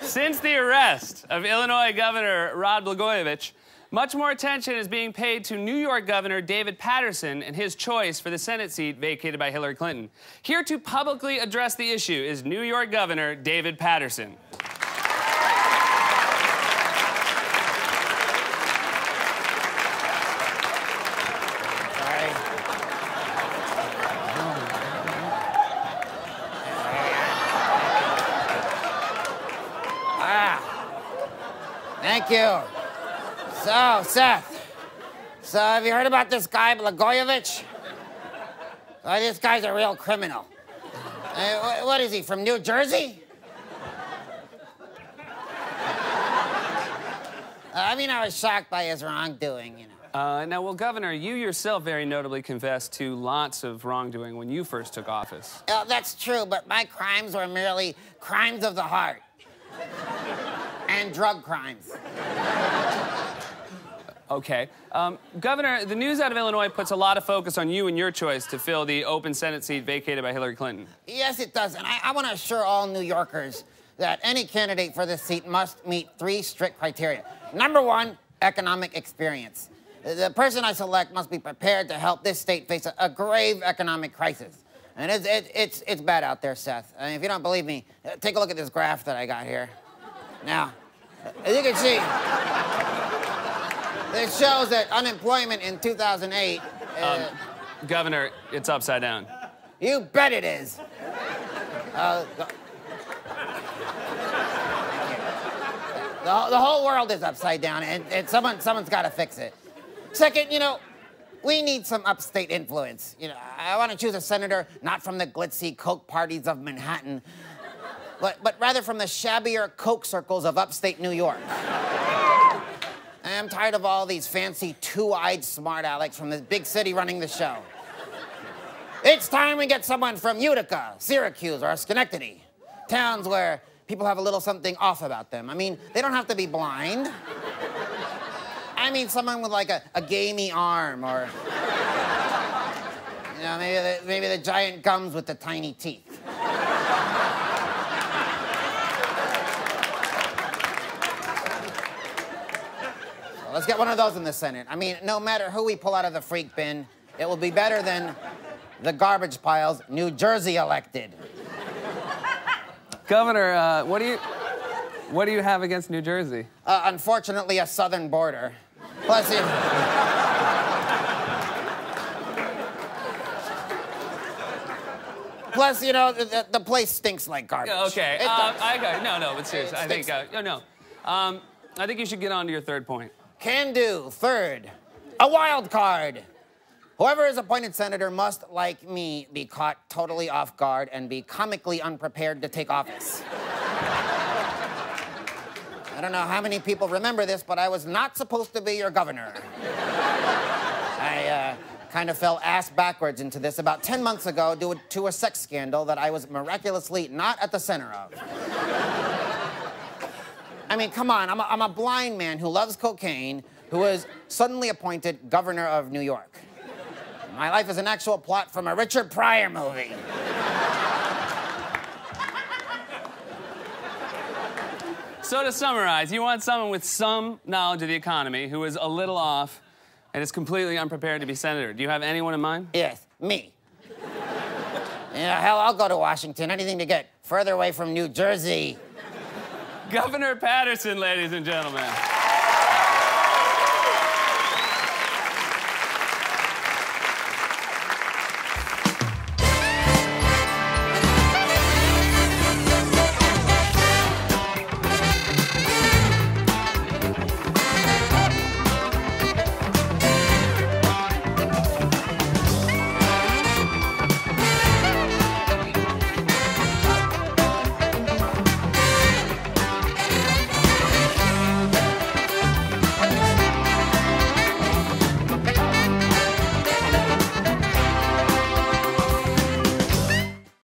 Since the arrest of Illinois Governor Rod Blagojevich, much more attention is being paid to New York Governor David Paterson and his choice for the Senate seat vacated by Hillary Clinton. Here to publicly address the issue is New York Governor David Paterson. Thank you. So, Seth, have you heard about this guy, Blagojevich? Well, this guy's a real criminal. What is he, from New Jersey? I was shocked by his wrongdoing, you know. Now, well, Governor, you yourself very notably confessed to lots of wrongdoing when you first took office. That's true, but my crimes were merely crimes of the heart. And drug crimes. Okay. Governor, the news out of Illinois puts a lot of focus on you and your choice to fill the open Senate seat vacated by Hillary Clinton. Yes, it does. And I want to assure all New Yorkers that any candidate for this seat must meet 3 strict criteria. Number 1, economic experience. The person I select must be prepared to help this state face a grave economic crisis. And it's bad out there, Seth. If you don't believe me, take a look at this graph that I got here. Now, as you can see, this shows that unemployment in 2008... Governor, it's upside down. You bet it is. The whole world is upside down, and someone's got to fix it. Second, we need some upstate influence. I want to choose a senator not from the glitzy Coke parties of Manhattan, but rather from the shabbier Coke circles of upstate New York. I'm tired of all these fancy two-eyed smart alecks from this big city running the show. It's time we get someone from Utica, Syracuse, or Schenectady. Towns where people have a little something off about them. They don't have to be blind. Someone with like a gamey arm, or maybe the giant gums with the tiny teeth. Let's get one of those in the Senate. No matter who we pull out of the freak bin, it will be better than the garbage piles New Jersey elected. Governor, what do you have against New Jersey? Unfortunately, a southern border. Plus, the place stinks like garbage. Okay. No, but seriously, I think I think you should get on to your third point. Can do. Third, a wild card. Whoever is appointed senator must, like me, be caught totally off guard and be comically unprepared to take office. I don't know how many people remember this, but I was not supposed to be your governor. I kind of fell ass backwards into this about 10 months ago due to a sex scandal that I was miraculously not at the center of. Come on, I'm a blind man who loves cocaine, who was suddenly appointed governor of New York. My life is an actual plot from a Richard Pryor movie. So to summarize, you want someone with some knowledge of the economy who is a little off and is completely unprepared to be senator. Do you have anyone in mind? Yes, me. Hell, I'll go to Washington, anything to get further away from New Jersey. Governor Paterson, ladies and gentlemen.